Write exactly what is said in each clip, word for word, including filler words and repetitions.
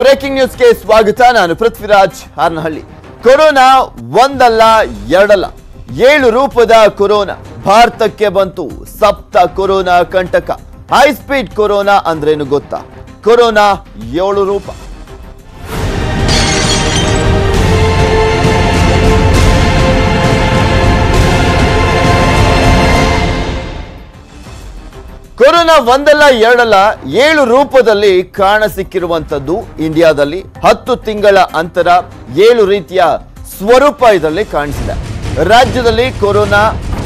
Breaking ನ್ಯೂಸ್ಗೆ ಸ್ವಾಗತ. ನಾನು ಪೃಥ್ವಿರಾಜ್ ಹಾರನಹಳ್ಳಿ. ಕೊರೋನಾ ಒಂದಲ್ಲ ಎರಡಲ್ಲ, ಏಳು ರೂಪದ ಕೊರೋನಾ ಭಾರತಕ್ಕೆ ಬಂತು. ಸಪ್ತ ಕೊರೋನಾ ಕಂಟಕ. ಹೈ ಸ್ಪೀಡ್ ಕೊರೋನಾ ಅಂದ್ರೇನು ಗೊತ್ತಾ? ಕೊರೋನಾ ಏಳು ರೂಪ. ಕೊರೋನಾ ಒಂದಲ್ಲ ಎರಡಲ್ಲ, ಏಳು ರೂಪದಲ್ಲಿ ಕಾಣಸಿಕ್ಕಿರುವಂತದ್ದು ಇಂಡಿಯಾದಲ್ಲಿ. ಹತ್ತು ತಿಂಗಳ ಅಂತರ, ಏಳು ರೀತಿಯ ಸ್ವರೂಪ ಇದರಲ್ಲಿ ಕಾಣಿಸಿದೆ. ರಾಜ್ಯದಲ್ಲಿ ಕೊರೋನಾ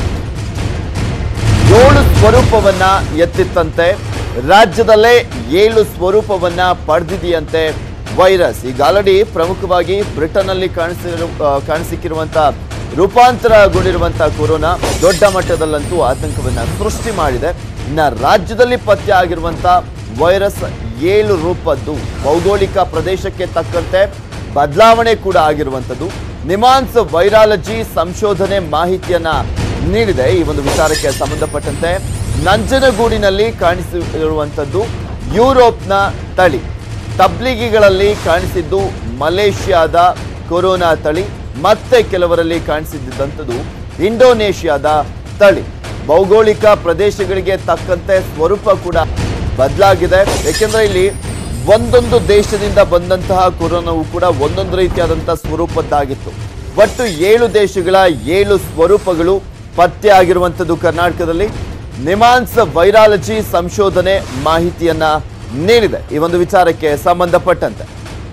ಏಳು ಸ್ವರೂಪವನ್ನ ಎತ್ತಿತ್ತಂತೆ. ರಾಜ್ಯದಲ್ಲೇ ಏಳು ಸ್ವರೂಪವನ್ನ ಪಡೆದಿದೆಯಂತೆ ವೈರಸ್. ಈಗ ಆಲ್ರೆಡಿ ಪ್ರಮುಖವಾಗಿ ಬ್ರಿಟನ್ ಅಲ್ಲಿ ಕಾಣಿಸಿರು ಕಾಣಿಸಿಕ್ಕಿರುವಂತಹ ರೂಪಾಂತರಗೊಂಡಿರುವಂತಹ ಕೊರೋನಾ ದೊಡ್ಡ ಮಟ್ಟದಲ್ಲಂತೂ ಆತಂಕವನ್ನ ಸೃಷ್ಟಿ ಮಾಡಿದೆ. ಇನ್ನು ರಾಜ್ಯದಲ್ಲಿ ಪತ್ತೆ ಆಗಿರುವಂತಹ ವೈರಸ್ ಏಳು ರೂಪದ್ದು, ಭೌಗೋಳಿಕ ಪ್ರದೇಶಕ್ಕೆ ತಕ್ಕಂತೆ ಬದಲಾವಣೆ ಕೂಡ ಆಗಿರುವಂಥದ್ದು. ನಿಮಾನ್ಸ್ ವೈರಾಲಜಿ ಸಂಶೋಧನೆ ಮಾಹಿತಿಯನ್ನ ನೀಡಿದೆ. ಈ ಒಂದು ವಿಚಾರಕ್ಕೆ ಸಂಬಂಧಪಟ್ಟಂತೆ ನಂಜನಗೂಡಿನಲ್ಲಿ ಕಾಣಿಸಿರುವಂಥದ್ದು ಯುರೋಪ್ನ ತಳಿ, ತಬ್ಲಿಗಿಗಳಲ್ಲಿ ಕಾಣಿಸಿದ್ದು ಮಲೇಷ್ಯಾದ ಕೊರೋನಾ ತಳಿ, ಮತ್ತೆ ಕೆಲವರಲ್ಲಿ ಕಾಣಿಸಿದ್ದಂಥದ್ದು ಇಂಡೋನೇಷ್ಯಾದ ತಳಿ. ಭೌಗೋಳಿಕ ಪ್ರದೇಶಗಳಿಗೆ ತಕ್ಕಂತೆ ಸ್ವರೂಪ ಕೂಡ ಬದಲಾಗಿದೆ. ಏಕೆಂದ್ರೆ ಇಲ್ಲಿ ಒಂದೊಂದು ದೇಶದಿಂದ ಬಂದಂತಹ ಕೊರೋನಾವು ಕೂಡ ಒಂದೊಂದು ರೀತಿಯಾದಂತಹ ಸ್ವರೂಪದ್ದಾಗಿತ್ತು. ಒಟ್ಟು ಏಳು ದೇಶಗಳ ಏಳು ಸ್ವರೂಪಗಳು ಪತ್ತೆ ಆಗಿರುವಂಥದ್ದು ಕರ್ನಾಟಕದಲ್ಲಿ. ನಿಮಾನ್ಸ್ ವೈರಾಲಜಿ ಸಂಶೋಧನೆ ಮಾಹಿತಿಯನ್ನ ನೀಡಿದೆ ಈ ಒಂದು ವಿಚಾರಕ್ಕೆ ಸಂಬಂಧಪಟ್ಟಂತೆ.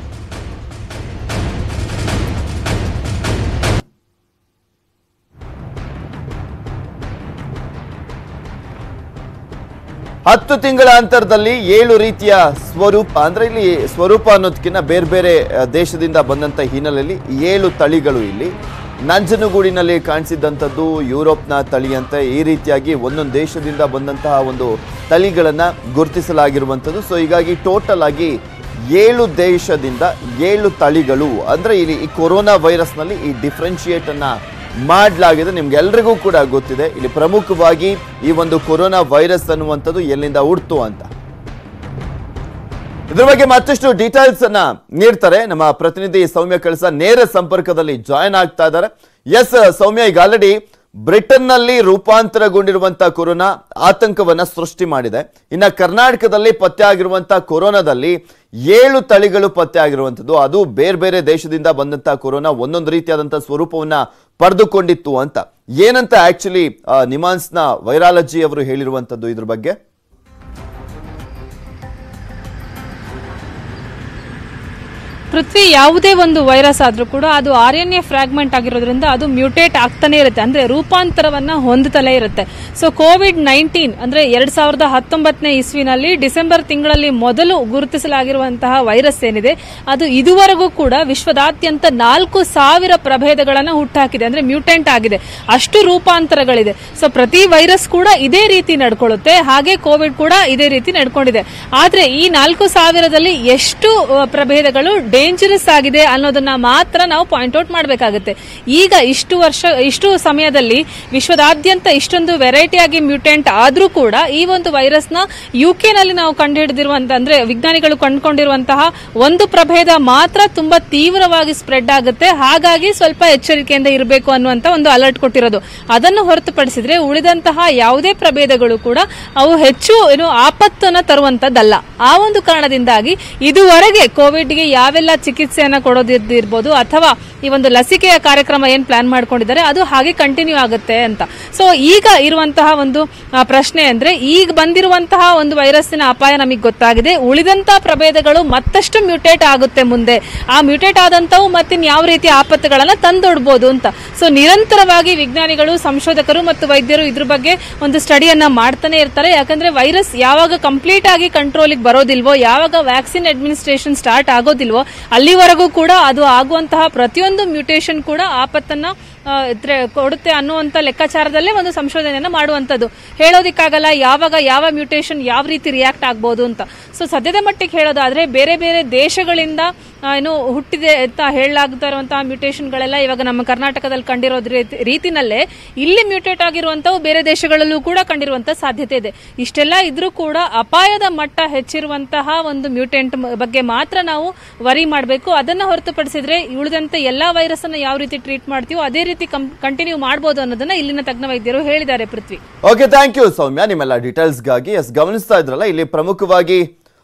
ಹತ್ತು ತಿಂಗಳ ಅಂತರದಲ್ಲಿ ಏಳು ರೀತಿಯ ಸ್ವರೂಪ, ಅಂದ್ರೆ ಇಲ್ಲಿ ಸ್ವರೂಪ ಅನ್ನೋದಕ್ಕಿಂತ ಬೇರೆ ಬೇರೆ ದೇಶದಿಂದ ಬಂದಂತ ಹಿನ್ನೆಲೆಯಲ್ಲಿ ಏಳು ತಳಿಗಳು ಇಲ್ಲಿ. ನಂಜನಗೂಡಿನಲ್ಲಿ ಕಾಣಿಸಿದಂಥದ್ದು ಯುರೋಪ್ನ ತಳಿ ಅಂತ. ಈ ರೀತಿಯಾಗಿ ಒಂದೊಂದು ದೇಶದಿಂದ ಬಂದಂತಹ ಒಂದು ತಳಿಗಳನ್ನ ಗುರುತಿಸಲಾಗಿರುವಂಥದ್ದು. ಸೊ ಹೀಗಾಗಿ ಟೋಟಲ್ ಆಗಿ ಏಳು ದೇಶದಿಂದ ಏಳು ತಳಿಗಳು, ಅಂದ್ರೆ ಇಲ್ಲಿ ಈ ಕೊರೋನಾ ವೈರಸ್ನಲ್ಲಿ ಈ ಡಿಫ್ರೆನ್ಶಿಯೇಟ್ ಅನ್ನ ಮಾಡಲಾಗಿದೆ. ನಿಮ್ಗೆಲ್ರಿಗೂ ಕೂಡ ಗೊತ್ತಿದೆ ಇಲ್ಲಿ ಪ್ರಮುಖವಾಗಿ ಈ ಒಂದು ಕೊರೋನಾ ವೈರಸ್ ಅನ್ನುವಂಥದ್ದು ಎಲ್ಲಿಂದ ಹುಡ್ತು ಅಂತ. ಇದ್ರ ಬಗ್ಗೆ ಮತ್ತಷ್ಟು ಡೀಟೇಲ್ಸ್ ಅನ್ನ ನೀಡ್ತಾರೆ ನಮ್ಮ ಪ್ರತಿನಿಧಿ ಸೌಮ್ಯ ಕಳಸ. ನೇರ ಸಂಪರ್ಕದಲ್ಲಿ ಜಾಯಿನ್ ಆಗ್ತಾ ಇದ್ದಾರೆ. ಎಸ್ ಸೌಮ್ಯ, ಈಗ ಆಲ್ರೆಡಿ ಬ್ರಿಟನ್ ನಲ್ಲಿ ರೂಪಾಂತರಗೊಂಡಿರುವಂತಹ ಕೊರೋನಾ ಆತಂಕವನ್ನ ಸೃಷ್ಟಿ ಮಾಡಿದೆ. ಇನ್ನ ಕರ್ನಾಟಕದಲ್ಲಿ ಪತ್ತೆ ಆಗಿರುವಂತಹ ಕೊರೋನಾದಲ್ಲಿ ಏಳು ತಳಿಗಳು ಪತ್ತೆ ಆಗಿರುವಂತದ್ದು. ಅದು ಬೇರೆ ಬೇರೆ ದೇಶದಿಂದ ಬಂದಂತಹ ಕೊರೋನಾ ಒಂದೊಂದು ರೀತಿಯಾದಂತಹ ಸ್ವರೂಪವನ್ನ ಪಡೆದುಕೊಂಡಿತ್ತು ಅಂತ. ಏನಂತ ಆಕ್ಚುಲಿ ನಿಮಾನ್ಸ್ ನ ವೈರಾಲಜಿ ಅವರು ಹೇಳಿರುವಂತದ್ದು ಇದ್ರ ಬಗ್ಗೆ? ಪೃಥ್ವಿ, ಯಾವುದೇ ಒಂದು ವೈರಸ್ ಆದ್ರೂ ಕೂಡ ಅದು ಆರ್ ಎನ್ ಎ ಫ್ರಾಗ್ಮೆಂಟ್ ಆಗಿರೋದ್ರಿಂದ ಅದು ಮ್ಯೂಟೇಟ್ ಆಗ್ತಾನೆ ಇರುತ್ತೆ, ಅಂದ್ರೆ ರೂಪಾಂತರವನ್ನ ಹೊಂದುತ್ತಲೇ ಇರುತ್ತೆ. ಸೊ ಕೋವಿಡ್ ನೈನ್ಟೀನ್ ಅಂದ್ರೆ ಎರಡ್ ಸಾವಿರದ ಹತ್ತೊಂಬತ್ತನೇ ಇಸ್ವಿನಲ್ಲಿ ಡಿಸೆಂಬರ್ ತಿಂಗಳಲ್ಲಿ ಮೊದಲು ಗುರುತಿಸಲಾಗಿರುವಂತಹ ವೈರಸ್ ಏನಿದೆ ಅದು ಇದುವರೆಗೂ ಕೂಡ ವಿಶ್ವದಾದ್ಯಂತ ನಾಲ್ಕು ಸಾವಿರ ಪ್ರಭೇದಗಳನ್ನ ಹುಟ್ಟಾಕಿದೆ, ಅಂದ್ರೆ ಮ್ಯೂಟೆಂಟ್ ಆಗಿದೆ. ಅಷ್ಟು ರೂಪಾಂತರಗಳಿದೆ. ಸೊ ಪ್ರತಿ ವೈರಸ್ ಕೂಡ ಇದೇ ರೀತಿ ನಡ್ಕೊಳ್ಳುತ್ತೆ, ಹಾಗೆ ಕೋವಿಡ್ ಕೂಡ ಇದೇ ರೀತಿ ನಡ್ಕೊಂಡಿದೆ. ಆದ್ರೆ ಈ ನಾಲ್ಕು ಸಾವಿರದಲ್ಲಿ ಎಷ್ಟು ಪ್ರಭೇದಗಳು ಡೇಂಜರಸ್ ಆಗಿದೆ ಅನ್ನೋದನ್ನ ಮಾತ್ರ ನಾವು ಪಾಯಿಂಟ್ ಔಟ್ ಮಾಡಬೇಕಾಗುತ್ತೆ. ಈಗ ಇಷ್ಟು ವರ್ಷ ಇಷ್ಟು ಸಮಯದಲ್ಲಿ ವಿಶ್ವದಾದ್ಯಂತ ಇಷ್ಟೊಂದು ವೆರೈಟಿ ಆಗಿ ಮ್ಯೂಟೆಂಟ್ ಆದ್ರೂ ಕೂಡ ಈ ಒಂದು ವೈರಸ್ ನ ಯುಕೆ ನಲ್ಲಿ ನಾವು ಕಂಡುಹಿಡಿದಿರುವಂತಹ, ಅಂದ್ರೆ ವಿಜ್ಞಾನಿಗಳು ಕಂಡುಕೊಂಡಿರುವಂತಹ ಒಂದು ಪ್ರಭೇದ ಮಾತ್ರ ತುಂಬಾ ತೀವ್ರವಾಗಿ ಸ್ಪ್ರೆಡ್ ಆಗುತ್ತೆ. ಹಾಗಾಗಿ ಸ್ವಲ್ಪ ಎಚ್ಚರಿಕೆಯಿಂದ ಇರಬೇಕು ಅನ್ನುವಂತ ಒಂದು ಅಲರ್ಟ್ ಕೊಟ್ಟಿರೋದು. ಅದನ್ನು ಹೊರತುಪಡಿಸಿದ್ರೆ ಉಳಿದಂತಹ ಯಾವುದೇ ಪ್ರಭೇದಗಳು ಕೂಡ ಅವು ಹೆಚ್ಚು ಏನು ಆಪತ್ತನ್ನ ತರುವಂತದ್ದಲ್ಲ. ಆ ಒಂದು ಕಾರಣದಿಂದಾಗಿ ಇದುವರೆಗೆ ಕೋವಿಡ್ಗೆ ಯಾವೆಲ್ಲ ಚಿಕಿತ್ಸೆಯನ್ನ ಕೊಡೋದಿರ್ಬೋದು ಅಥವಾ ಈ ಒಂದು ಲಸಿಕೆಯ ಕಾರ್ಯಕ್ರಮ ಏನ್ ಪ್ಲಾನ್ ಮಾಡ್ಕೊಂಡಿದ್ದಾರೆ ಅದು ಹಾಗೆ ಕಂಟಿನ್ಯೂ ಆಗುತ್ತೆ ಅಂತ. ಸೊ ಈಗ ಇರುವಂತಹ ಒಂದು ಪ್ರಶ್ನೆ ಅಂದ್ರೆ, ಈಗ ಬಂದಿರುವಂತಹ ಒಂದು ವೈರಸ್ಸಿನ ಅಪಾಯ ನಮಗೆ ಗೊತ್ತಾಗಿದೆ. ಉಳಿದಂತಹ ಪ್ರಭೇದಗಳು ಮತ್ತಷ್ಟು ಮ್ಯೂಟೇಟ್ ಆಗುತ್ತೆ ಮುಂದೆ. ಆ ಮ್ಯೂಟೇಟ್ ಆದಂತವು ಮತ್ತಿನ್ ಯಾವ ರೀತಿಯ ಆಪತ್ತುಗಳನ್ನ ತಂದೊಡ್ಬೋದು ಅಂತ. ಸೊ ನಿರಂತರವಾಗಿ ವಿಜ್ಞಾನಿಗಳು, ಸಂಶೋಧಕರು ಮತ್ತು ವೈದ್ಯರು ಇದ್ರ ಬಗ್ಗೆ ಒಂದು ಸ್ಟಡಿಯನ್ನ ಮಾಡ್ತಾನೆ ಇರ್ತಾರೆ. ಯಾಕಂದ್ರೆ ವೈರಸ್ ಯಾವಾಗ ಕಂಪ್ಲೀಟ್ ಆಗಿ ಕಂಟ್ರೋಲಿಗೆ ಬರೋದಿಲ್ವೋ, ಯಾವಾಗ ವ್ಯಾಕ್ಸಿನ್ ಅಡ್ಮಿನಿಸ್ಟ್ರೇಷನ್ ಸ್ಟಾರ್ಟ್ ಆಗೋದಿಲ್ವೋ ಅಲ್ಲಿವರೆಗೂ ಕೂಡ ಅದು ಆಗುವಂತಹ ಪ್ರತಿಯೊಂದು ಮ್ಯೂಟೇಷನ್ ಕೂಡ ಆಪತ್ತನ್ನ ಕೊಡುತ್ತೆ ಅನ್ನುವಂತ ಲೆಕ್ಕಾಚಾರದಲ್ಲೇ ಒಂದು ಸಂಶೋಧನೆಯನ್ನ ಮಾಡುವಂತದ್ದು. ಹೇಳೋದಿಕ್ಕಾಗಲ್ಲ ಯಾವಾಗ ಯಾವ ಮ್ಯೂಟೇಷನ್ ಯಾವ ರೀತಿ ರಿಯಾಕ್ಟ್ ಆಗ್ಬೋದು ಅಂತ. ಸೊ ಸದ್ಯದ ಮಟ್ಟಿಗೆ ಹೇಳೋದಾದ್ರೆ ಬೇರೆ ಬೇರೆ ದೇಶಗಳಿಂದ ಏನು ಹುಟ್ಟಿದೆ ಅಂತ ಹೇಳಲಾಗ್ತಾ ಇರುವಂತಹ ಮ್ಯೂಟೇಷನ್ಗಳೆಲ್ಲ ಇವಾಗ ನಮ್ಮ ಕರ್ನಾಟಕದಲ್ಲಿ ಕಂಡಿರೋದ್ ರೀತಿನಲ್ಲೇ ಇಲ್ಲಿ ಮ್ಯೂಟೇಟ್ ಆಗಿರುವಂತವು ಬೇರೆ ದೇಶಗಳಲ್ಲೂ ಕೂಡ ಕಂಡಿರುವಂತಹ ಸಾಧ್ಯತೆ ಇದೆ. ಇಷ್ಟೆಲ್ಲ ಇದ್ರೂ ಕೂಡ ಅಪಾಯದ ಮಟ್ಟ ಹೆಚ್ಚಿರುವಂತಹ ಒಂದು ಮ್ಯೂಟೆಂಟ್ ಬಗ್ಗೆ ಮಾತ್ರ ನಾವು ವರಿ ಮಾಡಬೇಕು. ಅದನ್ನ ಹೊರತುಪಡಿಸಿದ್ರೆ ಉಳಿದಂತೆ ಎಲ್ಲಾ ವೈರಸ್ ಅನ್ನ ಯಾವ ರೀತಿ ಟ್ರೀಟ್ ಮಾಡ್ತೀವೋ ಅದೇ ರೀತಿ ಕಂಟಿನ್ಯೂ ಮಾಡಬಹುದು ಅನ್ನೋದನ್ನ ಇಲ್ಲಿನ ತಜ್ಞ ವೈದ್ಯರು ಹೇಳಿದ್ದಾರೆ. Prithvi, okay, thank you Soumya ನಿಮ್ಮೆಲ್ಲ ಡೀಟೇಲ್ಸ್ಗಾಗಿ. ಎಸ್, ಗಮನಿಸ್ತಾ ಇದ್ರಲ್ಲ, ಇಲ್ಲಿ ಪ್ರಮುಖವಾಗಿ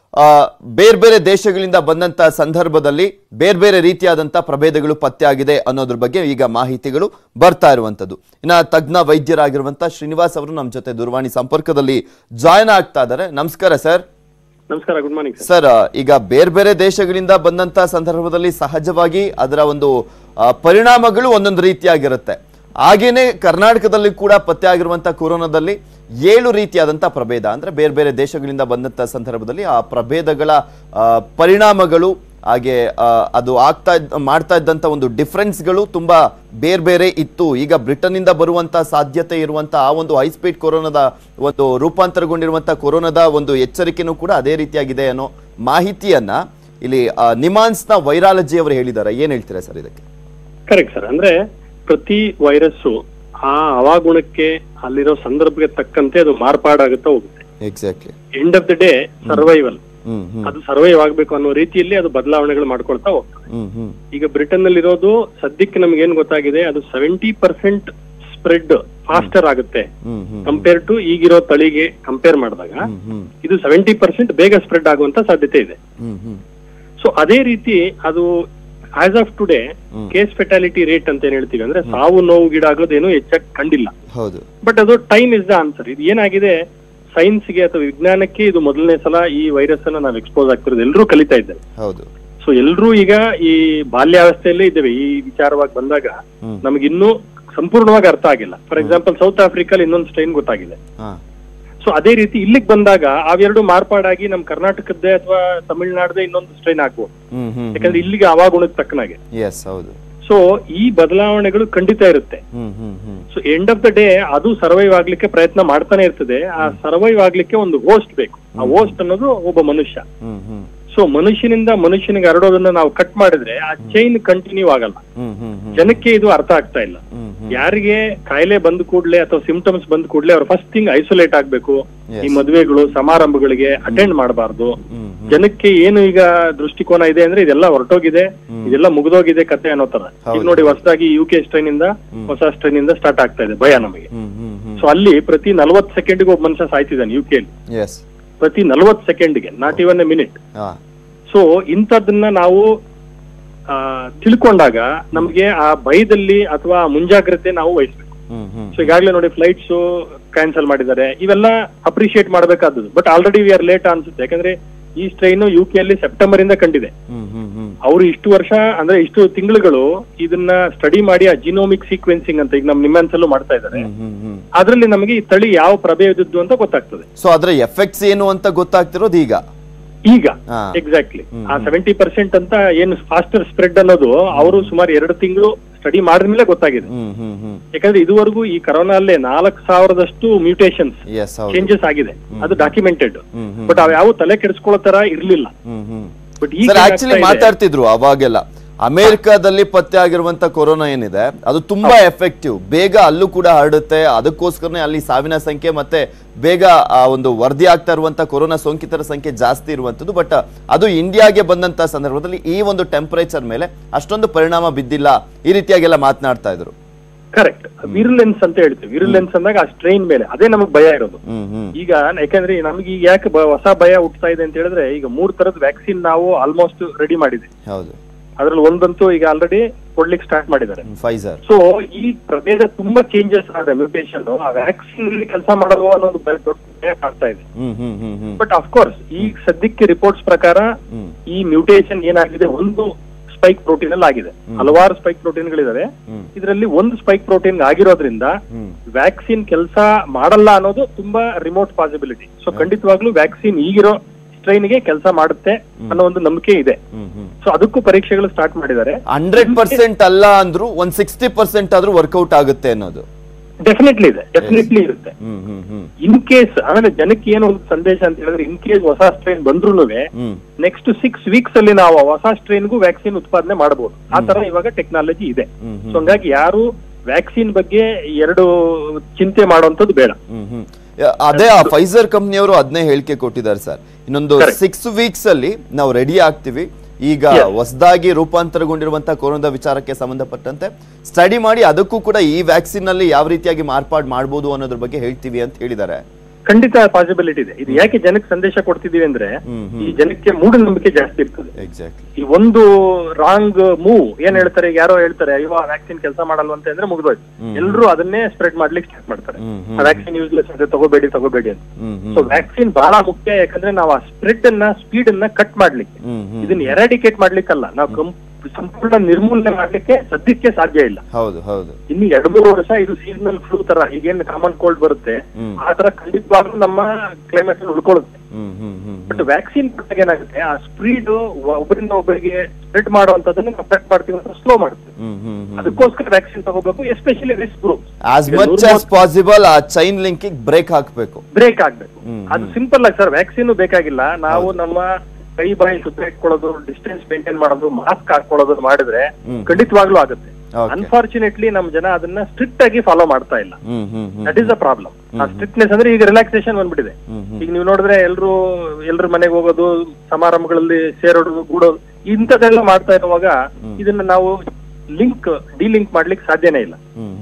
ಬೇರೆ ಬೇರೆ ದೇಶಗಳಿಂದ ಬಂದಂತ ಸಂದರ್ಭದಲ್ಲಿ ಬೇರೆ ಬೇರೆ ರೀತಿಯಾದಂತಹ ಪ್ರಭೇದಗಳು ಪತ್ತೆ ಆಗಿದೆ ಅನ್ನೋದ್ರ ಬಗ್ಗೆ ಈಗ ಮಾಹಿತಿಗಳು ಬರ್ತಾ ಇರುವಂತದ್ದು. ಇನ್ನ ತಜ್ಞ ವೈದ್ಯರಾಗಿರುವಂತಹ ಶ್ರೀನಿವಾಸ್ ಅವರು ನಮ್ಮ ಜೊತೆ ದೂರವಾಣಿ ಸಂಪರ್ಕದಲ್ಲಿ ಜಾಯ್ನ್ ಆಗ್ತಾ ಇದ್ದಾರೆ. ನಮಸ್ಕಾರ ಸರ್. ನಮಸ್ಕಾರ, ಗುಡ್ ಮಾರ್ನಿಂಗ್ ಸರ್. ಈಗ ಬೇರೆ ಬೇರೆ ದೇಶಗಳಿಂದ ಬಂದಂತ ಸಂದರ್ಭದಲ್ಲಿ ಸಹಜವಾಗಿ ಅದರ ಒಂದು ಪರಿಣಾಮಗಳು ಒಂದೊಂದು ರೀತಿಯಾಗಿರುತ್ತೆ. ಹಾಗೇನೆ ಕರ್ನಾಟಕದಲ್ಲಿ ಕೂಡ ಪತ್ತೆ ಆಗಿರುವಂತಹ ಕೊರೋನಾದಲ್ಲಿ ಏಳು ರೀತಿಯಾದಂತಹ ಪ್ರಭೇದ, ಅಂದ್ರೆ ಬೇರೆ ಬೇರೆ ದೇಶಗಳಿಂದ ಬಂದಂತ ಸಂದರ್ಭದಲ್ಲಿ ಆ ಪ್ರಭೇದಗಳ ಪರಿಣಾಮಗಳು ಹಾಗೆ ಅದು ಆಗ್ತಾ ಮಾಡ್ತಾ ಇದ್ದಂತ ಒಂದು ಡಿಫರೆನ್ಸ್ಗಳು ತುಂಬಾ ಬೇರೆ ಬೇರೆ ಇತ್ತು. ಈಗ ಬ್ರಿಟನ್ ಇಂದ ಬರುವಂತಹ ಸಾಧ್ಯತೆ ಇರುವಂತಹ ಆ ಒಂದು ಹೈ ಸ್ಪೀಡ್ ಕೊರೋನಾದ ಒಂದು ರೂಪಾಂತರಗೊಂಡಿರುವಂತಹ ಕೊರೋನಾದ ಒಂದು ಎಚ್ಚರಿಕೆನೂ ಕೂಡ ಅದೇ ರೀತಿಯಾಗಿದೆ ಅನ್ನೋ ಮಾಹಿತಿಯನ್ನ ಇಲ್ಲಿ ನಿಮಾನ್ಸ್ ನ ವೈರಾಲಜಿ ಅವರು ಹೇಳಿದ್ದಾರೆ. ಏನ್ ಹೇಳ್ತೀರಾ ಸರ್ ಇದಕ್ಕೆ? Correct sir. ಅಂದ್ರೆ ಪ್ರತಿ ವೈರಸ್ ಆ ಹವಾಗುಣಕ್ಕೆ ಅಲ್ಲಿರೋ ಸಂದರ್ಭಕ್ಕೆ ತಕ್ಕಂತೆ ಅದು ಮಾರ್ಪಾಡಾಗುತ್ತಾ ಹೋಗುತ್ತೆ. Exactly. End of the day survival, ಅದು ಸರ್ವೈವ್ ಆಗ್ಬೇಕು ಅನ್ನೋ ರೀತಿಯಲ್ಲಿ ಅದು ಬದಲಾವಣೆಗಳು ಮಾಡ್ಕೊಳ್ತಾ ಹೋಗ್ತದೆ. ಈಗ ಬ್ರಿಟನ್ ನಲ್ಲಿ ಇರೋದು ಸದ್ಯಕ್ಕೆ ನಮ್ಗೆ ಏನ್ ಗೊತ್ತಾಗಿದೆ, ಅದು ಸೆವೆಂಟಿ ಪರ್ಸೆಂಟ್ ಸ್ಪ್ರೆಡ್ ಫಾಸ್ಟರ್ ಆಗುತ್ತೆ ಕಂಪೇರ್ ಟು ಈಗಿರೋ ತಳಿಗೆ ಕಂಪೇರ್ ಮಾಡಿದಾಗ ಇದು ಸೆವೆಂಟಿ ಪರ್ಸೆಂಟ್ ಬೇಗ ಸ್ಪ್ರೆಡ್ ಆಗುವಂತ ಸಾಧ್ಯತೆ ಇದೆ. ಸೊ ಅದೇ ರೀತಿ ಅದು as of today case fatality rate ಅಂತ ಏನ್ ಹೇಳ್ತೀವಿ, ಅಂದ್ರೆ ಸಾವು ನೋವುಗೀಡಾಗೋದೇನು ಹೆಚ್ಚಾಗಿ ಕಂಡಿಲ್ಲ. ಬಟ್ ಅದು ಟೈಮ್ ಇಸ್ ದ ಆನ್ಸರ್. ಇದು ಏನಾಗಿದೆ, ಸೈನ್ಸ್ಗೆ ಅಥವಾ ವಿಜ್ಞಾನಕ್ಕೆ ಇದು ಮೊದಲನೇ ಸಲ ಈ ವೈರಸ್ ಅನ್ನ ನಾವು ಎಕ್ಸ್ಪೋಸ್ ಆಗ್ತಿರೋದು. ಎಲ್ಲರೂ ಕಲಿತಾ ಇದ್ದೇವೆ. ಸೊ ಎಲ್ಲರೂ ಈಗ ಈ ಬಾಲ್ಯಾವಸ್ಥೆಯಲ್ಲೇ ಇದ್ದೇವೆ. ಈ ವಿಚಾರವಾಗಿ ಬಂದಾಗ ನಮ್ಗೆ ಇನ್ನೂ ಸಂಪೂರ್ಣವಾಗಿ ಅರ್ಥ ಆಗಿಲ್ಲ. ಫಾರ್ ಎಕ್ಸಾಂಪಲ್ ಸೌತ್ ಆಫ್ರಿಕಲ್ಲಿ ಇನ್ನೊಂದು ಸ್ಟ್ರೈನ್ ಗೊತ್ತಾಗಿದೆ. ಸೊ ಅದೇ ರೀತಿ ಇಲ್ಲಿಗೆ ಬಂದಾಗ ಅವೆರಡು ಮಾರ್ಪಾಡಾಗಿ ನಮ್ ಕರ್ನಾಟಕದ್ದೇ ಅಥವಾ ತಮಿಳುನಾಡದೇ ಇನ್ನೊಂದು ಸ್ಟ್ರೈನ್ ಆಗ್ಬೋದು. ಯಾಕಂದ್ರೆ ಇಲ್ಲಿಗೆ ಹವಾಗುಣಕ್ಕೆ ತಕ್ಕನಾಗೆ. ಸೊ ಈ ಬದಲಾವಣೆಗಳು ಖಂಡಿತ ಇರುತ್ತೆ. So end of the day ಅದು ಸರ್ವೈವ್ ಆಗ್ಲಿಕ್ಕೆ ಪ್ರಯತ್ನ ಮಾಡ್ತಾನೆ ಇರ್ತದೆ. ಆ ಸರ್ವೈವ್ ಆಗ್ಲಿಕ್ಕೆ ಒಂದು ಹೋಸ್ಟ್ ಬೇಕು. ಆ ಹೋಸ್ಟ್ ಅನ್ನೋದು ಒಬ್ಬ ಮನುಷ್ಯ. ಸೊ ಮನುಷ್ಯನಿಂದ ಮನುಷ್ಯನಿಗೆ ಹರಡೋದನ್ನ ನಾವು ಕಟ್ ಮಾಡಿದ್ರೆ ಆ ಚೈನ್ ಕಂಟಿನ್ಯೂ ಆಗಲ್ಲ. ಜನಕ್ಕೆ ಇದು ಅರ್ಥ ಆಗ್ತಾ ಇಲ್ಲ. ಯಾರಿಗೆ ಕಾಯಿಲೆ ಬಂದ ಕೂಡ್ಲೆ ಅಥವಾ ಸಿಂಪ್ಟಮ್ಸ್ ಬಂದ ಕೂಡ್ಲೆ ಅವ್ರು ಫಸ್ಟ್ ಥಿಂಗ್ ಐಸೋಲೇಟ್ ಆಗ್ಬೇಕು. ಈ ಮದುವೆಗಳು ಸಮಾರಂಭಗಳಿಗೆ ಅಟೆಂಡ್ ಮಾಡಬಾರ್ದು. ಜನಕ್ಕೆ ಏನು ಈಗ ದೃಷ್ಟಿಕೋನ ಇದೆ ಅಂದ್ರೆ ಇದೆಲ್ಲ ಹೊರಟೋಗಿದೆ, ಇದೆಲ್ಲ ಮುಗಿದೋಗಿದೆ ಕತೆ ಅನ್ನೋ ತರ. ಈಗ ನೋಡಿ ಹೊಸದಾಗಿ ಯು ಕೆ ಸ್ಟ್ರೈನ್ ಇಂದ ಹೊಸ ಸ್ಟ್ರೈನ್ ಇಂದ ಸ್ಟಾರ್ಟ್ ಆಗ್ತಾ ಇದೆ ಭಯ ನಮಗೆ. ಸೊ ಅಲ್ಲಿ ಪ್ರತಿ ನಲ್ವತ್ ಸೆಕೆಂಡ್ಗೆ ಒಬ್ಬ ಮನುಷ್ಯ ಸಾಯ್ತಿದ್ದಾನೆ ಯು ಕೆ ಅಲ್ಲಿ. ಪ್ರತಿ ನಲ್ವತ್ ಸೆಕೆಂಡ್ಗೆ, not even a minute. So ಇಂಥದ್ದನ್ನ ನಾವು ಆ ತಿಳ್ಕೊಂಡಾಗ ನಮ್ಗೆ ಆ ಭಯದಲ್ಲಿ ಅಥವಾ ಮುಂಜಾಗ್ರತೆ ನಾವು ವಹಿಸ್ಬೇಕು. ಸೊ ಈಗಾಗಲೇ ನೋಡಿ ಫ್ಲೈಟ್ಸ್ ಕ್ಯಾನ್ಸಲ್ ಮಾಡಿದ್ದಾರೆ, ಇವೆಲ್ಲ ಅಪ್ರಿಶಿಯೇಟ್ ಮಾಡ್ಬೇಕಾದದ್ದು. But already we are late ಅನ್ಸುತ್ತೆ. ಯಾಕಂದ್ರೆ ಈ ಸ್ಟ್ರೈನ್ ಯು ಕೆ ಅಲ್ಲಿ ಸೆಪ್ಟೆಂಬರ್ ಇಂದ ಕಂಡಿದೆ. ಅವರು ಇಷ್ಟು ವರ್ಷ ಅಂದ್ರೆ ಇಷ್ಟು ತಿಂಗಳುಗಳು ಇದನ್ನ ಸ್ಟಡಿ ಮಾಡಿ ಆ ಜಿನೋಮಿಕ್ ಸೀಕ್ವೆನ್ಸಿಂಗ್ ಅಂತ ಈಗ ನಮ್ ನಿಮ್ಯಾನ್ಸ್ ಅಲ್ಲೂ ಮಾಡ್ತಾ ಇದ್ದಾರೆ. ಅದ್ರಲ್ಲಿ ನಮಗೆ ಈ ತಳಿ ಯಾವ ಪ್ರಭೇದದ್ದು ಅಂತ ಗೊತ್ತಾಗ್ತದೆ. ಸೊ ಅದ್ರ ಎಫೆಕ್ಟ್ಸ್ ಏನು ಅಂತ ಗೊತ್ತಾಗ್ತಿರೋದು ಈಗ ಈಗ ಎಕ್ಸಾಕ್ಟ್ಲಿ ಆ ಸೆವೆಂಟಿ ಪರ್ಸೆಂಟ್ ಅಂತ ಏನು ಫಾಸ್ಟರ್ ಸ್ಪ್ರೆಡ್ ಅನ್ನೋದು ಅವರು ಸುಮಾರು ಎರಡು ತಿಂಗಳು ಸ್ಟಡಿ ಮಾಡಿದ್ಮೇಲೆ ಗೊತ್ತಾಗಿದೆ. ಯಾಕಂದ್ರೆ ಇದುವರೆಗೂ ಈ ಕೊರೋನಾ ಅಲ್ಲೇ ನಾಲ್ಕು ಸಾವಿರದಷ್ಟು ಮ್ಯೂಟೇಷನ್ಸ್ ಚೇಂಜಸ್ ಆಗಿದೆ, ಅದು ಡಾಕ್ಯುಮೆಂಟೆಡ್. ಬಟ್ ಅವ್ ಯಾವ ತಲೆ ಕೆಡಿಸ್ಕೊಳ್ಳೋ ತರ ಇರ್ಲಿಲ್ಲ. ಬಟ್ ಈಗ ಆಕ್ಚುಲಿ ಮಾತಾಡ್ತಿದ್ರು ಅವಾಗೆಲ್ಲ ಅಮೆರಿಕಾದಲ್ಲಿ ಪತ್ತೆ ಆಗಿರುವಂತ ಕೊರೋನಾ ಏನಿದೆ ಅದು ತುಂಬಾ ಎಫೆಕ್ಟಿವ್, ಬೇಗ ಅಲ್ಲೂ ಕೂಡ ಹರಡುತ್ತೆ. ಅದಕ್ಕೋಸ್ಕರನೇ ಅಲ್ಲಿ ಸಾವಿನ ಸಂಖ್ಯೆ ಮತ್ತೆ ಬೇಗ ಆ ಒಂದು ವರದಿ ಆಗ್ತಾ ಇರುವಂತ ಕೊರೋನಾ ಸೋಂಕಿತರ ಸಂಖ್ಯೆ ಜಾಸ್ತಿ ಇರುವಂತದ್ದು. ಬಟ್ ಅದು ಇಂಡಿಯಾಗೆ ಬಂದಂತ ಸಂದರ್ಭದಲ್ಲಿ ಈ ಒಂದು ಟೆಂಪರೇಚರ್ ಮೇಲೆ ಅಷ್ಟೊಂದು ಪರಿಣಾಮ ಬಿದ್ದಿಲ್ಲ, ಈ ರೀತಿಯಾಗೆಲ್ಲ ಮಾತನಾಡ್ತಾ ಇದ್ರು. ಕರೆಕ್ಟ್. ವಿರುಲೆನ್ಸ್ ಅಂತ ಹೇಳ್ತೀವಿ. ವಿರುಲೆನ್ಸ್ ಅಂದಾಗ ಆ ಸ್ಟ್ರೈನ್ ಮೇಲೆ ಅದೇ ನಮಗ್ ಭಯ ಇರೋದು. ಈಗ ಯಾಕಂದ್ರೆ ನಮ್ಗೆ ಈಗ ಯಾಕೆ ಹೊಸ ಭಯ ಹುಟ್ತಾ ಇದೆ ಅಂತ ಹೇಳಿದ್ರೆ, ಈಗ ಮೂರ್ ತರದ ವ್ಯಾಕ್ಸಿನ್ ನಾವು ಆಲ್ಮೋಸ್ಟ್ ರೆಡಿ ಮಾಡಿದ್ವಿ. ಅದ್ರಲ್ಲಿ ಒಂದಂತೂ ಈಗ ಆಲ್ರೆಡಿ ಕೊಡ್ಲಿಕ್ಕೆ ಸ್ಟಾರ್ಟ್ ಮಾಡಿದ್ದಾರೆ, ಫೈಸರ್. ಸೊ ಈ ಪ್ರಭೇದ ತುಂಬಾ ಚೇಂಜಸ್ ಆದ ಮ್ಯೂಟೇಷನ್ ಆ ವ್ಯಾಕ್ಸಿನ್ ಕೆಲಸ ಮಾಡೋದು ಅನ್ನೋದು ದೊಡ್ಡ ಭಯ ಕಾಡ್ತಾ ಇದೆ. ಬಟ್ ಅಫ್ಕೋರ್ಸ್ ಈ ಸದ್ಯಕ್ಕೆ ರಿಪೋರ್ಟ್ಸ್ ಪ್ರಕಾರ ಈ ಮ್ಯೂಟೇಷನ್ ಏನಾಗಿದೆ, ಒಂದು ಸ್ಪೈಕ್ ಪ್ರೋಟೀನ್ ಅಲ್ಲಿ ಆಗಿದೆ. ಹಲವಾರು ಸ್ಪೈಕ್ ಪ್ರೋಟೀನ್ ಗಳಿದಾವೆ. ಇದರಲ್ಲಿ ಒಂದು ಸ್ಪೈಕ್ ಪ್ರೋಟೀನ್ ಆಗಿರೋದ್ರಿಂದ ವ್ಯಾಕ್ಸಿನ್ ಕೆಲಸ ಮಾಡಲ್ಲ ಅನ್ನೋದು ತುಂಬಾ ರಿಮೋಟ್ ಪಾಸಿಬಿಲಿಟಿ. ಸೊ ಖಂಡಿತವಾಗ್ಲೂ ವ್ಯಾಕ್ಸಿನ್ ಈಗಿರೋ ಸ್ಟ್ರೈನ್ಗೆ ಕೆಲಸ ಮಾಡುತ್ತೆ ಅನ್ನೋ ಒಂದು ನಂಬಿಕೆ ಇದೆ. ಸೊ ಅದಕ್ಕೂ ಪರೀಕ್ಷೆಗಳು ಸ್ಟಾರ್ಟ್ ಮಾಡಿದ್ದಾರೆ. ಹಂಡ್ರೆಡ್ ಪರ್ಸೆಂಟ್ ಅಲ್ಲ ಅಂದ್ರೂ ಒಂದ್ ಸಿಕ್ಸ್ಟಿ ಪರ್ಸೆಂಟ್ ಆದ್ರೂ ವರ್ಕೌಟ್ ಆಗುತ್ತೆ ಅನ್ನೋದು. ಡೆಫಿನೆಟ್ಲಿ ಇದೆ, ಡೆಫಿನೆಟ್ಲಿ ಇರುತ್ತೆ. ಹ್ಮ್ ಹ್ಮ್ ಹ್ಮ್ ಇನ್ ಕೇಸ್ ಆಮೇಲೆ ಜನಕ್ಕೆ ಏನು ಒಂದು ಸಂದೇಶ ಅಂತ ಹೇಳಿದ್ರೆ, ಇನ್ ಕೇಸ್ ಹೊಸ ಸ್ಟ್ರೈನ್ ಬಂದ್ರು ಹ್ಮ್ ನೆಕ್ಸ್ಟ್ ಸಿಕ್ಸ್ ವೀಕ್ಸ್ ಅಲ್ಲಿ ನಾವು ಆ ಹೊಸ ಸ್ಟ್ರೈನ್ಗೂ ವ್ಯಾಕ್ಸಿನ್ ಉತ್ಪಾದನೆ ಮಾಡಬಹುದು. ಆ ತರ ಇವಾಗ ಟೆಕ್ನಾಲಜಿ ಇದೆ. ಹ್ಮ್ ಸೊ ಹಂಗಾಗಿ ಯಾರು ವ್ಯಾಕ್ಸಿನ್ ಬಗ್ಗೆ ಎರಡು ಚಿಂತೆ ಮಾಡುವಂತದ್ದು ಬೇಡ. ಹ್ಮ್ ಹ್ಮ್ ಅದೇ ಆ ಫೈಸರ್ ಕಂಪ್ನಿಯವರು ಅದನ್ನೇ ಹೇಳಿಕೆ ಕೊಟ್ಟಿದ್ದಾರೆ ಸರ್. ಇನ್ನೊಂದು ಸಿಕ್ಸ್ ವೀಕ್ಸ್ ಅಲ್ಲಿ ನಾವು ರೆಡಿ ಆಗ್ತೀವಿ. ಈಗ ಹೊಸದಾಗಿ ರೂಪಾಂತರಗೊಂಡಿರುವಂತಹ ಕೊರೋನಾ ವಿಚಾರಕ್ಕೆ ಸಂಬಂಧಪಟ್ಟಂತೆ ಸ್ಟಡಿ ಮಾಡಿ ಅದಕ್ಕೂ ಕೂಡ ಈ ವ್ಯಾಕ್ಸಿನ್ ನಲ್ಲಿ ಯಾವ ರೀತಿಯಾಗಿ ಮಾರ್ಪಾಡು ಮಾಡಬಹುದು ಅನ್ನೋದ್ರ ಬಗ್ಗೆ ಹೇಳ್ತೀವಿ ಅಂತ ಹೇಳಿದ್ದಾರೆ. ಖಂಡಿತ ಪಾಸಿಬಿಲಿಟಿ ಇದೆ. ಇದು ಯಾಕೆ ಜನಕ್ಕೆ ಸಂದೇಶ ಕೊಡ್ತಿದೀವಿ ಅಂದ್ರೆ, ಈ ಜನಕ್ಕೆ ಮೂಢನಂಬಿಕೆ ಜಾಸ್ತಿ ಇರ್ತದೆ. ಎಕ್ಸಾಕ್ಟ್ಲಿ. ಈ ಒಂದು ರಾಂಗ್ ಮೂವ್ ಏನ್ ಹೇಳ್ತಾರೆ, ಯಾರೋ ಹೇಳ್ತಾರೆ ಅಯ್ಯೋ ವ್ಯಾಕ್ಸಿನ್ ಕೆಲಸ ಮಾಡಲ್ವಂತೆ ಅಂದ್ರೆ ಮುಗಿದೋಯ್ತು. ಎಲ್ಲರೂ ಅದನ್ನೇ ಸ್ಪ್ರೆಡ್ ಮಾಡ್ಲಿಕ್ಕೆ ಸ್ಟಾರ್ಟ್ ಮಾಡ್ತಾರೆ, ವ್ಯಾಕ್ಸಿನ್ ಯೂಸ್ಲೆಸ್ ಅಂತ, ತಗೋಬೇಡಿ ತಗೋಬೇಡಿ ಅಂತ. ಸೊ ವ್ಯಾಕ್ಸಿನ್ ಬಹಳ ಮುಖ್ಯ. ಯಾಕಂದ್ರೆ ನಾವು ಆ ಸ್ಪ್ರೆಡ್ ಅನ್ನ ಸ್ಪೀಡ್ ಅನ್ನ ಕಟ್ ಮಾಡ್ಲಿಕ್ಕೆ, ಇದನ್ನ ಎರಾಡಿಕೇಟ್ ಮಾಡ್ಲಿಕ್ಕಲ್ಲ, ನಾವು ಸಂಪೂರ್ಣ ನಿರ್ಮೂಲನೆ ಮಾಡ್ಲಿಕ್ಕೆ ಸದ್ಯಕ್ಕೆ ಸಾಧ್ಯ ಇಲ್ಲ. ಹೌದು ಹೌದು. ಇನ್ನು ಎರಡು ಮೂರು ವರ್ಷ ಇದು ಸೀಸನಲ್ ಫ್ಲೂ ತರ, ಈಗೇನು ಕಾಮನ್ ಕೋಲ್ಡ್ ಬರುತ್ತೆ ಆ ತರ ಖಂಡಿತವಾಗ್ಲೂ ನಮ್ಮ ಕ್ಲೈಮೇಟ್ ಅಲ್ಲಿ ಉಳ್ಕೊಳ್ಳುತ್ತೆ. ಬಟ್ ವ್ಯಾಕ್ಸಿನ್ ಕೊಟ್ಟಾಗ ಏನಾಗುತ್ತೆ, ಆ ಸ್ಪೀಡ್ ಒಬ್ಬರಿಂದ ಒಬ್ಬರಿಗೆ ಸ್ಪ್ರೆಡ್ ಮಾಡುವಂತದನ್ನ ನಾವು ಕಟ್ ಮಾಡ್ತೀವಿ ಅಂತ ಸ್ಲೋ ಮಾಡ್ತೀವಿ. ಅದಕ್ಕೋಸ್ಕರ ವ್ಯಾಕ್ಸಿನ್ ತಗೋಬೇಕು, especially risk group. As much as possible ಆ ಚೈನ್ ಲಿಂಕ್ ಬ್ರೇಕ್ ಹಾಕ್ಬೇಕು, ಬ್ರೇಕ್ ಆಗ್ಬೇಕು. ಅದು ಸಿಂಪಲ್ ಆಗಿ ಸರ್, ವ್ಯಾಕ್ಸಿನ್ ಬೇಕಾಗಿಲ್ಲ. ನಾವು ನಮ್ಮ ಕೈ ಬಾಯಿ ಸುತ್ತ ಇಟ್ಕೊಳ್ಳೋದು, ಡಿಸ್ಟೆನ್ಸ್ ಮೇಂಟೈನ್ ಮಾಡೋದು, ಮಾಸ್ಕ್ ಹಾಕೊಳ್ಳೋದು ಮಾಡಿದ್ರೆ ಖಂಡಿತವಾಗ್ಲೂ ಆಗುತ್ತೆ. ಅನ್ಫಾರ್ಚುನೇಟ್ಲಿ ನಮ್ ಜನ ಅದನ್ನ ಸ್ಟ್ರಿಕ್ಟ್ ಆಗಿ ಫಾಲೋ ಮಾಡ್ತಾ ಇಲ್ಲ. That is the problem. ಆ ಸ್ಟ್ರಿಕ್ಟ್ನೆಸ್ ಅಂದ್ರೆ ಈಗ ರಿಲ್ಯಾಕ್ಸೇಷನ್ ಬಂದ್ಬಿಟ್ಟಿದೆ. ಈಗ ನೀವು ನೋಡಿದ್ರೆ ಎಲ್ರು ಎಲ್ರ ಮನೆಗೆ ಹೋಗೋದು, ಸಮಾರಂಭಗಳಲ್ಲಿ ಸೇರೋದು, ಗೂಡೋದು, ಇಂಥದ್ದೆಲ್ಲ ಮಾಡ್ತಾ ಇರುವಾಗ ಇದನ್ನ ನಾವು ಲಿಂಕ್ ಡಿಲಿಂಕ್ ಮಾಡ್ಲಿಕ್ಕೆ ಸಾಧ್ಯನೇ ಇಲ್ಲ.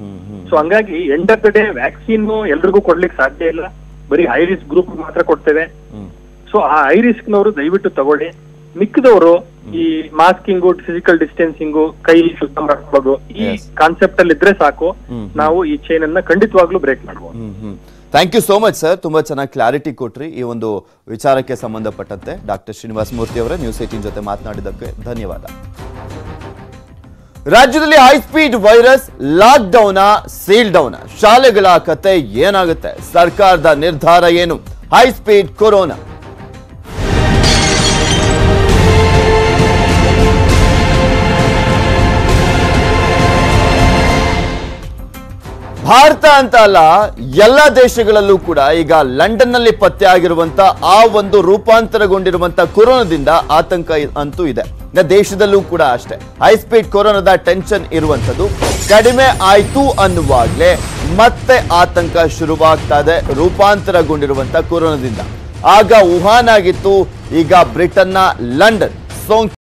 ಸೊ ಹಂಗಾಗಿ end of the day vaccine ಎಲ್ರಿಗೂ ಕೊಡ್ಲಿಕ್ಕೆ ಸಾಧ್ಯ ಇಲ್ಲ, ಬರೀ ಹೈ ರಿಸ್ಕ್ ಗ್ರೂಪ್ ಮಾತ್ರ ಕೊಡ್ತೇವೆ. ಸೊ ಆ ಹೈ ರಿಸ್ಕ್ ನವರು ದಯವಿಟ್ಟು ತಗೊಳ್ಳಿ. ಮಿಕ್ಕಿದವರು ಈ ಮಾಸ್ಕಿಂಗು, ಫಿಸಿಕಲ್ ಡಿಸ್ಟೆನ್ಸಿಂಗು, ಕೈ ಶುದ್ಧ ಮಾಡ್ಕೊಳ್ಳೋದು, ಈ ಕಾನ್ಸೆಪ್ಟ್ ಅಲ್ಲಿ ಇದ್ರೆ ಸಾಕು, ನಾವು ಈ ಚೈನ್ ಅನ್ನ ಖಂಡಿತವಾಗ್ಲೂ ಬ್ರೇಕ್ ಮಾಡಬಹುದು. Thank you so much sir, ತುಂಬಾ ಚೆನ್ನಾಗಿ ಕ್ಲಾರಿಟಿ ಕೊಟ್ರಿ ಈ ಒಂದು ವಿಚಾರಕ್ಕೆ ಸಂಬಂಧಪಟ್ಟಂತೆ. ಡಾಕ್ಟರ್ ಶ್ರೀನಿವಾಸ ಮೂರ್ತಿ ಅವರೇ, ನ್ಯೂಸ್ ಏಟೀನ್ ಜೊತೆ ಮಾತನಾಡಿದ್ದಕ್ಕೆ ಧನ್ಯವಾದ. ರಾಜ್ಯದಲ್ಲಿ high speed virus, lockdown, seal down, ಶಾಲೆಗಳ ಕತೆ ಏನಾಗುತ್ತೆ, ಸರ್ಕಾರದ ನಿರ್ಧಾರ ಏನು, ಹೈ ಸ್ಪೀಡ್ ಕೊರೋನಾ. ಭಾರತ ಅಂತ ಅಲ್ಲ, ಎಲ್ಲ ದೇಶಗಳಲ್ಲೂ ಕೂಡ ಈಗ ಲಂಡನ್ ನಲ್ಲಿ ಪತ್ತೆ ಆಗಿರುವಂತ ಆ ಒಂದು ರೂಪಾಂತರಗೊಂಡಿರುವಂತ ಕೊರೋನಾದಿಂದ ಆತಂಕ ಅಂತೂ ಇದೆ. ದೇಶದಲ್ಲೂ ಕೂಡ ಅಷ್ಟೇ ಹೈ ಸ್ಪೀಡ್ ಕೊರೋನಾದ ಟೆನ್ಷನ್ ಇರುವಂತದ್ದು. ಕಡಿಮೆ ಆಯ್ತು ಅನ್ನುವಾಗ್ಲೇ ಮತ್ತೆ ಆತಂಕ ಶುರುವಾಗ್ತಾ ಇದೆ ರೂಪಾಂತರಗೊಂಡಿರುವಂತ ಕೊರೋನಾದಿಂದ. ಆಗ ವುಹಾನ್ ಆಗಿತ್ತು, ಈಗ ಬ್ರಿಟನ್ನ ಲಂಡನ್. ಸೋಂಕು